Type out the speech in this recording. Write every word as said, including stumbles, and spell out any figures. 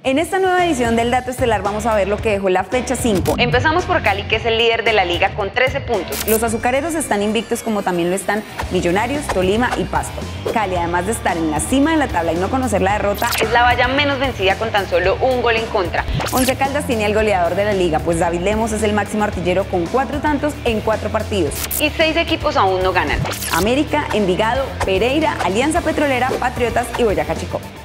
En esta nueva edición del Dato Estelar vamos a ver lo que dejó la fecha cinco. Empezamos por Cali, que es el líder de la liga con trece puntos. Los azucareros están invictos, como también lo están Millonarios, Tolima y Pasto. Cali, además de estar en la cima de la tabla y no conocer la derrota, es la valla menos vencida con tan solo un gol en contra. Once Caldas tiene al goleador de la liga, pues David Lemos es el máximo artillero con cuatro tantos en cuatro partidos. Y seis equipos aún no ganan. América, Envigado, Pereira, Alianza Petrolera, Patriotas y Boyacá Chicó.